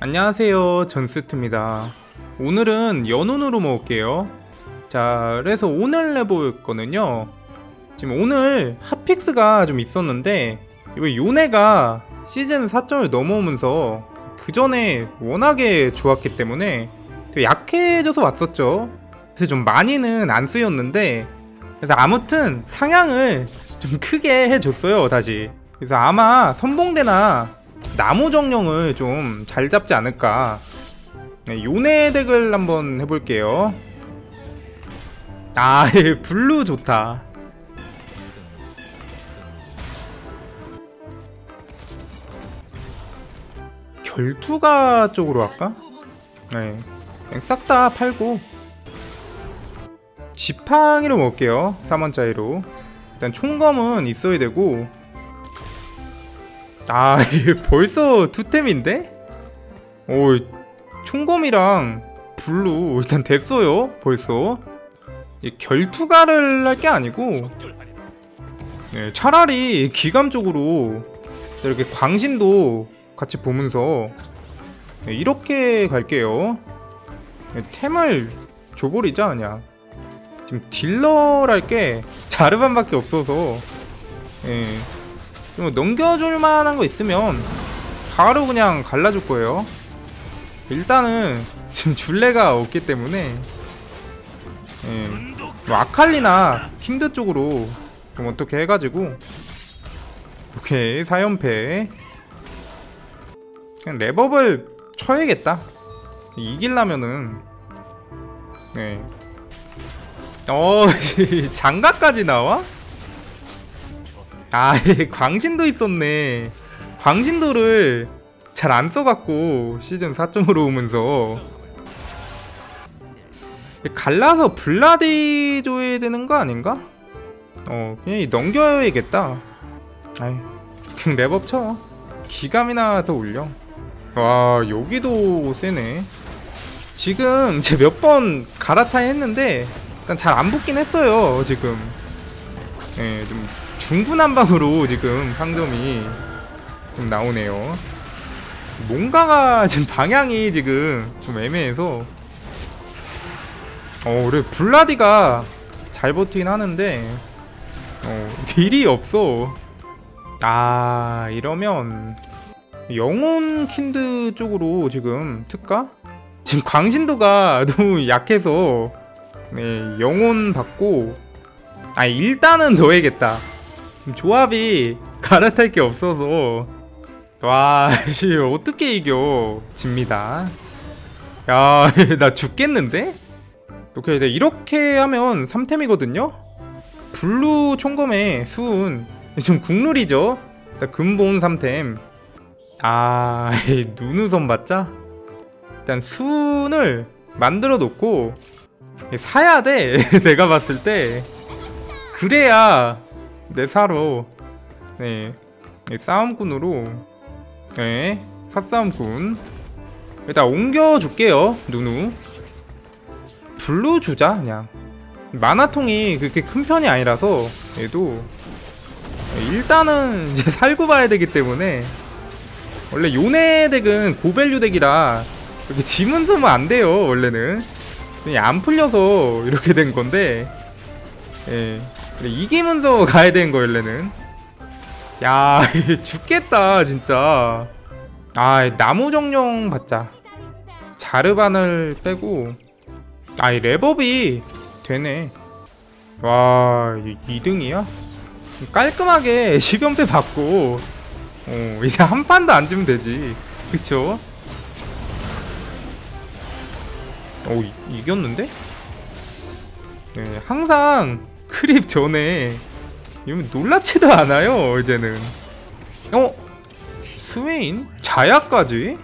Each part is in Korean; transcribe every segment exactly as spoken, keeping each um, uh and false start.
안녕하세요, 전스트입니다. 오늘은 연운으로 먹을게요. 자, 그래서 오늘 해볼 거는요, 지금 오늘 핫픽스가 좀 있었는데 이번 요네가 시즌 사 점을 넘어오면서 그 전에 워낙에 좋았기 때문에 되게 약해져서 왔었죠. 그래서 좀 많이는 안 쓰였는데, 그래서 아무튼 상향을 좀 크게 해줬어요, 다시. 그래서 아마 선봉대나 나무 정령을 좀 잘 잡지 않을까. 네, 요네 덱을 한번 해볼게요. 아, 블루 좋다. 결투가 쪽으로 할까? 네, 싹 다 팔고 지팡이로 먹을게요. 삼 원짜리로. 일단 총검은 있어야 되고. 아, 벌써 투템인데? 오, 총검이랑 블루 일단 됐어요. 벌써 결투가를 할 게 아니고, 네, 차라리 기감 쪽으로 이렇게 광신도 같이 보면서, 네, 이렇게 갈게요. 네, 템을 줘버리자 그냥. 지금 딜러랄 게 자르반밖에 없어서, 네, 좀 넘겨줄 만한 거 있으면 바로 그냥 갈라줄 거예요. 일단은 지금 줄레가 없기 때문에, 예, 뭐 아칼리나 킨드 쪽으로 좀 어떻게 해가지고, 오케이, 사 연패. 그냥 랩업을 쳐야겠다. 이기려면은. 네. 어, 장갑까지 나와? 아, 광신도 있었네. 광신도를 잘 안 써갖고 시즌 사 점으로 오면서 갈라서 블라디 줘야 되는 거 아닌가? 어, 그냥 넘겨야겠다. 아이, 그냥 랩업 쳐. 기감이나 더 올려. 와, 여기도 세네. 지금 제 몇 번 갈아타야 했는데 일단 잘 안 붙긴 했어요, 지금. 예, 좀 중구난방으로 지금 상점이 좀 나오네요. 뭔가가 지금 방향이 지금 좀 애매해서. 어, 그래, 블라디가 잘 버티긴 하는데, 어, 딜이 없어. 아, 이러면 영혼 킨드 쪽으로 지금 특가? 지금 광신도가 너무 약해서, 네, 영혼 받고. 아, 일단은 넣어야겠다. 지금 조합이 갈아탈 게 없어서. 와, 씨, 어떻게 이겨? 집니다. 야, 나 죽겠는데? 오케이, 네, 이렇게 하면 삼 템이거든요? 블루 총검에 수은 좀 국룰이죠? 근본 삼 템. 아, 눈우선 받자? 일단 순을 만들어 놓고 사야 돼. 내가 봤을 때. 그래야 내 사로. 네, 싸움꾼으로. 네, 사싸움꾼 일단 옮겨줄게요. 누누 블루 주자. 그냥 마나통이 그렇게 큰 편이 아니라서 얘도 일단은 이제 살고 봐야 되기 때문에. 원래 요네 덱은 고밸류 덱이라 이렇게 지문 쓰면 안 돼요. 원래는 그냥 안 풀려서 이렇게 된 건데, 예, 이기면서 가야 되는 거 원래는. 야, 죽겠다 진짜. 아, 나무 정령 받자. 자르반을 빼고. 아, 이 랩업이 되네. 와, 이 등이야? 깔끔하게 십 연패 받고, 어, 이제 한 판도 안 주면 되지. 그쵸? 어, 이, 이겼는데? 네, 항상 크립 전에 이러면 놀랍지도 않아요, 이제는. 어? 스웨인? 자야까지?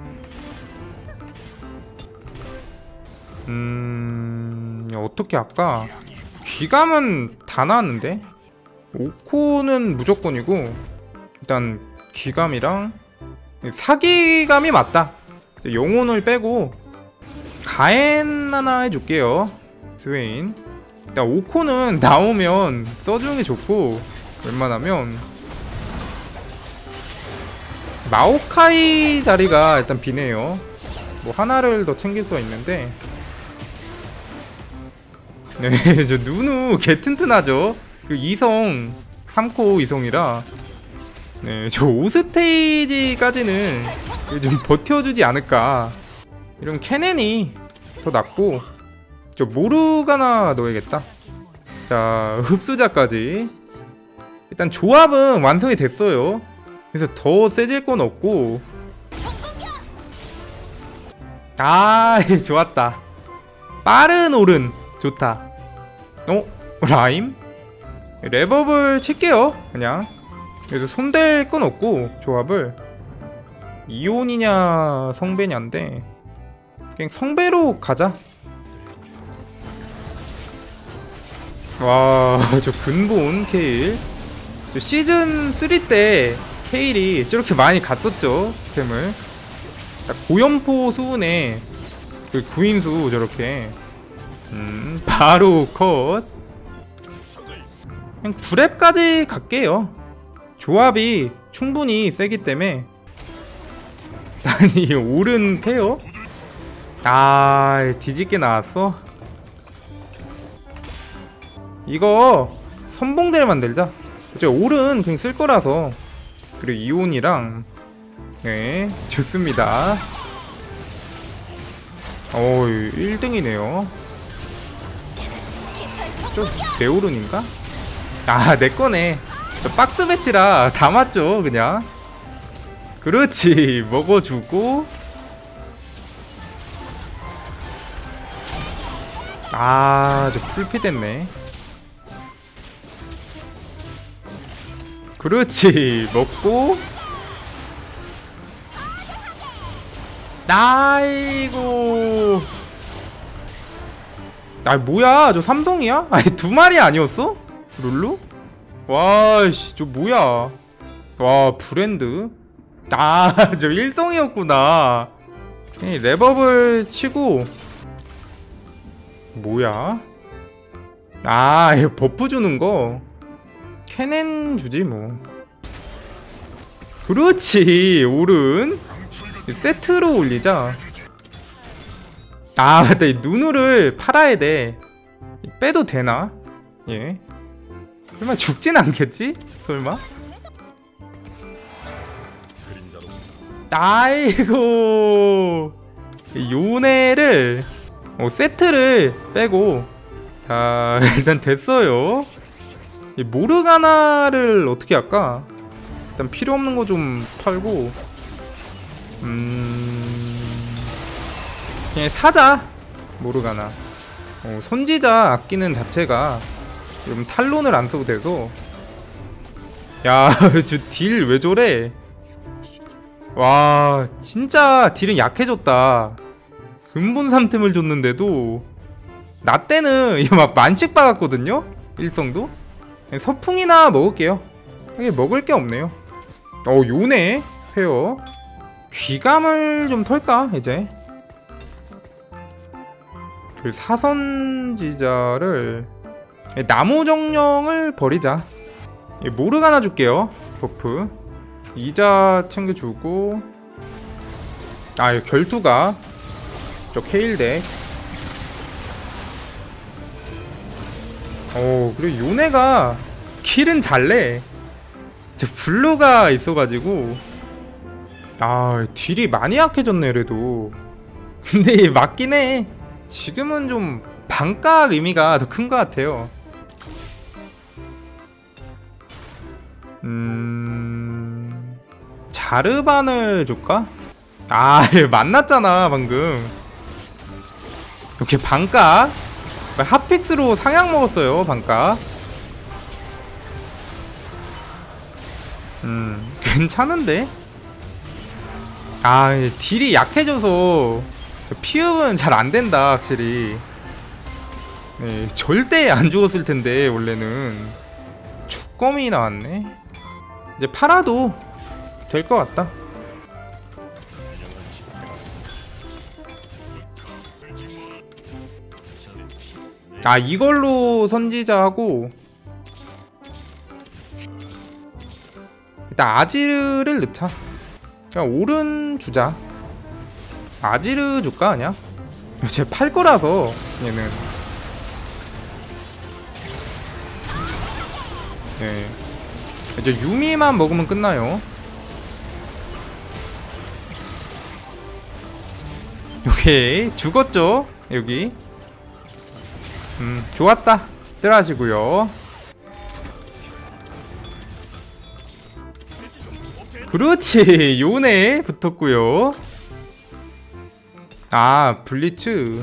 음... 어떻게 할까? 귀감은 다 나왔는데? 오코는 무조건이고, 일단 귀감이랑 사기감이 맞다. 영혼을 빼고 가엔 하나 해줄게요. 스웨인. 일단 오코는 나오면 써주는 게 좋고, 웬만하면. 마오카이 자리가 일단 비네요. 뭐 하나를 더 챙길 수가 있는데. 네, 저 누누 개 튼튼하죠. 그 이성 삼 코 이성이라. 네, 저 오 스테이지까지는 좀 버텨주지 않을까. 이러면 캐넨이 더 낫고. 저 모르가나 넣어야겠다. 자, 흡수자까지. 일단 조합은 완성이 됐어요. 그래서 더 세질 건 없고. 아, 좋았다. 빠른 오른 좋다. 어? 라임? 랩업을 칠게요. 그냥. 그래서 손댈 건 없고 조합을. 이온이냐 성배냐인데 그냥 성배로 가자. 와, 저 근본 케일. 저 시즌 삼 때 케일이 저렇게 많이 갔었죠. 템을. 고연포 수운에 그 구인수 저렇게. 음, 바로 컷. 그냥 구 렙까지 갈게요. 조합이 충분히 세기 때문에. 아니, 오른 페어? 아, 뒤집게 나왔어. 이거 선봉대를 만들자. 그쵸, 오른 그냥 쓸 거라서. 그리고 이온이랑. 네, 좋습니다. 어, 일 등이네요. 저 네오른인가? 아, 내 거네. 박스 배치라 다 맞죠, 그냥. 그렇지, 먹어주고. 아, 저 풀피 됐네. 그렇지, 먹고. 아이고. 아, 뭐야, 저 삼동이야? 아니, 두 마리 아니었어? 룰루? 와씨, 저 뭐야. 와, 브랜드. 아, 저 일성이었구나. 이 랩업을 치고. 뭐야. 아, 이거 버프 주는거 캐넨 주지 뭐. 그렇지, 오른 세트로 올리자. 아, 맞다, 이 누누를 팔아야 돼. 빼도 되나? 예. 설마 죽진 않겠지? 설마? 아이고. 요네를 어, 세트를 빼고. 자, 일단 됐어요. 이 모르가나를 어떻게 할까? 일단 필요 없는 거 좀 팔고. 음... 그냥 사자. 모르가나. 어, 선지자 아끼는 자체가 좀 탈론을 안 써도 돼서. 야, 저 딜 왜 저래? 와, 진짜 딜은 약해졌다. 근본 삼 템을 줬는데도. 나 때는 이거 막 만씩 박았거든요? 일성도? 서풍이나 먹을게요. 이게 먹을 게 없네요. 어, 요네 페어. 귀감을 좀 털까 이제. 그 사선지자를. 나무 정령을 버리자. 모르가나 줄게요. 버프 이자 챙겨주고. 아, 이 결투가 저 케일 덱. 오, 그리고 요네가 킬은 잘내. 저 블루가 있어가지고. 아, 딜이 많이 약해졌네 그래도. 근데 맞긴 해. 지금은 좀 반각 의미가 더 큰 것 같아요. 음... 자르반을 줄까? 아, 만났잖아 방금. 이렇게 반각. 핫픽스로 상향 먹었어요 반각. 음, 괜찮은데? 아, 딜이 약해져서 피흡은 잘 안된다 확실히. 네, 절대 안 죽었을 텐데 원래는. 죽검이 나왔네. 이제 팔아도 될 것 같다. 아, 이걸로 선지자하고. 일단 아지르를 넣자. 그냥 오른 주자. 아지르 줄까 그냥? 쟤 팔 거라서 얘는. 네. 이제 유미만 먹으면 끝나요. 오케이 죽었죠 여기. 음 좋았다. 들어가시고요. 그렇지 요네 붙었고요. 아 블리츠.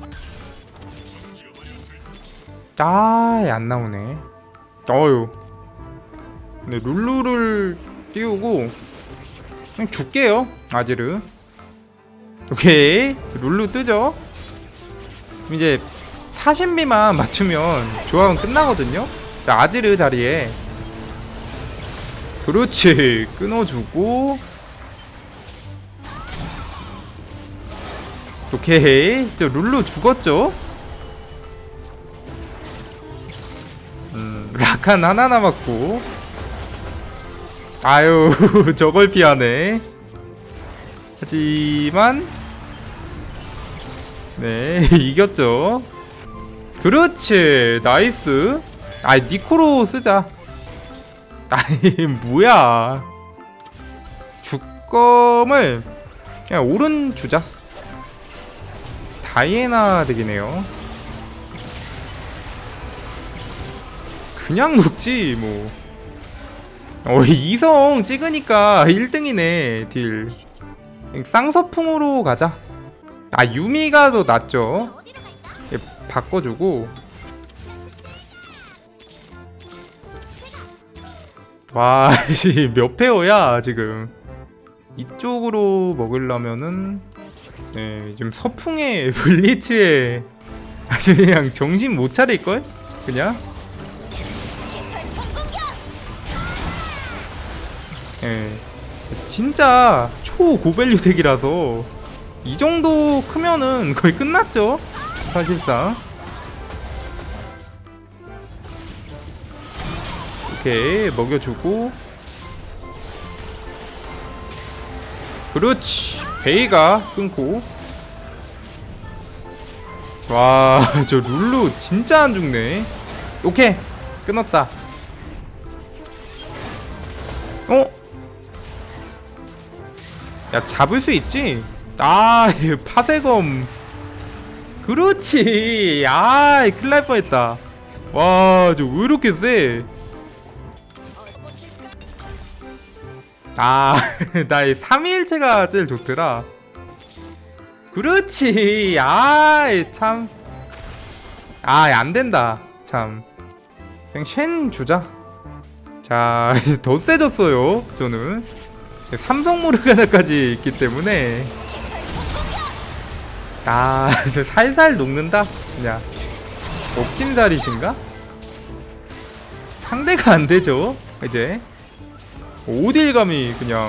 아 안나오네. 어휴. 네, 룰루를 띄우고 그냥 줄게요 아지르. 오케이 룰루 뜨죠. 이제 사신비만 맞추면 조합은 끝나거든요. 자 아지르 자리에. 그렇지 끊어주고. 오케이 저 룰루 죽었죠. 음 라칸 하나 남았고. 아유 저걸 피하네. 하지만 네 이겼죠. 그렇지 나이스. 아이 니코로 쓰자. 아이 뭐야. 주검을 그냥 오른 주자. 다이애나 덱이네요. 그냥 녹지 뭐. 어 이성 찍으니까 일 등이네 딜. 쌍서풍으로 가자. 아 유미가 더 낫죠. 바꿔주고. 와 몇 페어야 지금. 이쪽으로 먹으려면은 네 지금 서풍에 블리츠에 아주 그냥 정신 못 차릴걸 그냥. 예 진짜 초고밸류 덱이라서 이 정도 크면은 거의 끝났죠 사실상. 오케이 먹여주고. 그렇지 베이가 끊고. 와 저 룰루 진짜 안 죽네. 오케이 끊었다. 어? 야 잡을 수 있지? 아 파세검. 그렇지. 아 큰일 날 뻔했다. 와 저 왜 이렇게 세? 아 나 이 삼위일체가 제일 좋더라. 그렇지. 아 참. 아 안된다 참. 그냥 쉔 주자. 자 더 세졌어요 저는. 삼성 모르가나까지 있기 때문에. 아 저 살살 녹는다 그냥. 억진살이신가? 상대가 안되죠 이제. 오딜감이 그냥.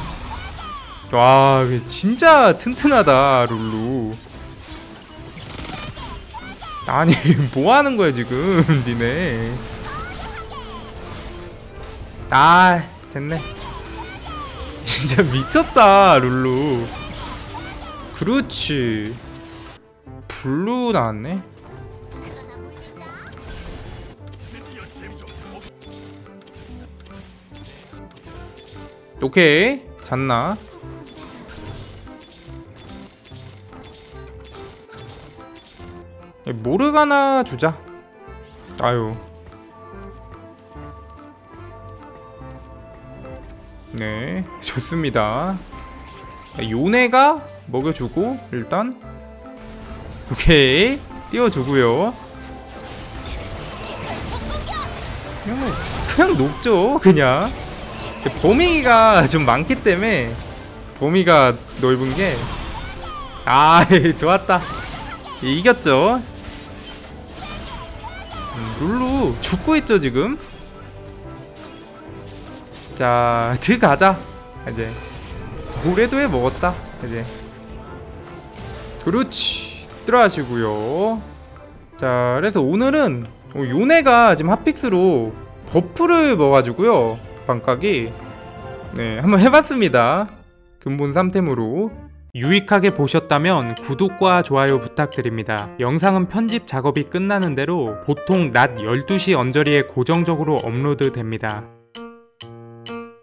와 진짜 튼튼하다 룰루. 아니 뭐하는거야 지금 니네. 아 됐네. 진짜 미쳤다 룰루. 그렇지 블루 나왔네. 오케이 잤나. 모르가나 주자. 아유 네 좋습니다. 요네가 먹여주고 일단. 오케이 띄워주고요. 그냥, 그냥 녹죠 그냥. 범위가 좀 많기 때문에. 범위가 넓은게. 아 좋았다. 이겼죠. 음, 룰루 죽고 있죠 지금. 자 들어가자 이제. 고래도에 먹었다 이제. 그렇지 들어가시고요. 자 그래서 오늘은 요네가 지금 핫픽스로 버프를 먹어가지고요 반각이. 네 한번 해봤습니다. 근본 삼 템으로 유익하게 보셨다면 구독과 좋아요 부탁드립니다. 영상은 편집 작업이 끝나는 대로 보통 낮 열두 시 언저리에 고정적으로 업로드 됩니다.